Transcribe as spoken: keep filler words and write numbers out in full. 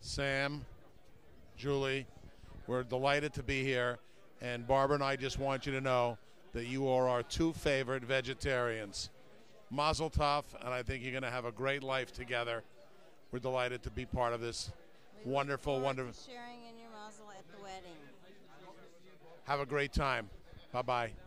Sam, Julie, we're delighted to be here. And Barbara and I just want you to know that you are our two favorite vegetarians. Mazel tov, and I think you're going to have a great life together. We're delighted to be part of this we wonderful, look wonderful. To sharing in your mazel at the wedding. Have a great time. Bye-bye.